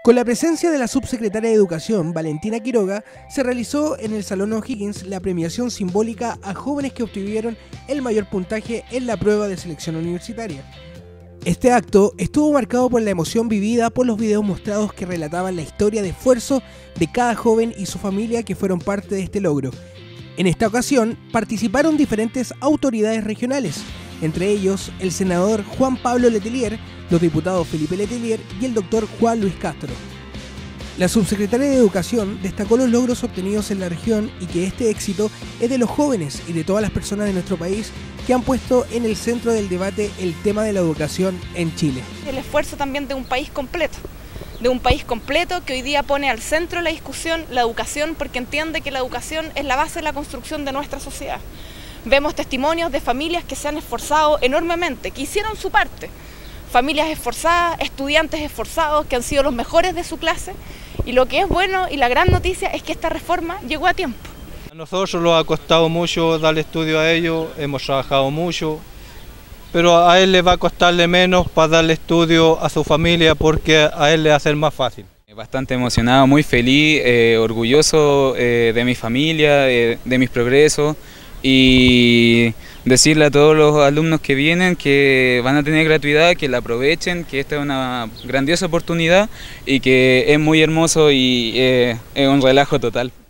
Con la presencia de la subsecretaria de Educación, Valentina Quiroga, se realizó en el Salón O'Higgins la premiación simbólica a jóvenes que obtuvieron el mayor puntaje en la prueba de selección universitaria. Este acto estuvo marcado por la emoción vivida por los videos mostrados que relataban la historia de esfuerzo de cada joven y su familia que fueron parte de este logro. En esta ocasión participaron diferentes autoridades regionales, entre ellos el senador Juan Pablo Letelier, los diputados Felipe Letelier y el doctor Juan Luis Castro. La subsecretaria de Educación destacó los logros obtenidos en la región y que este éxito es de los jóvenes y de todas las personas de nuestro país que han puesto en el centro del debate el tema de la educación en Chile. El esfuerzo también de un país completo que hoy día pone al centro de la discusión la educación, porque entiende que la educación es la base de la construcción de nuestra sociedad. Vemos testimonios de familias que se han esforzado enormemente, que hicieron su parte. Familias esforzadas, estudiantes esforzados, que han sido los mejores de su clase. Y lo que es bueno y la gran noticia es que esta reforma llegó a tiempo. A nosotros nos ha costado mucho darle estudio a ellos, hemos trabajado mucho, pero a él le va a costarle menos para darle estudio a su familia porque a él le va a ser más fácil. Bastante emocionado, muy feliz, orgulloso de mi familia, de mis progresos, y decirle a todos los alumnos que vienen que van a tener gratuidad, que la aprovechen, que esta es una grandiosa oportunidad y que es muy hermoso y es un relajo total.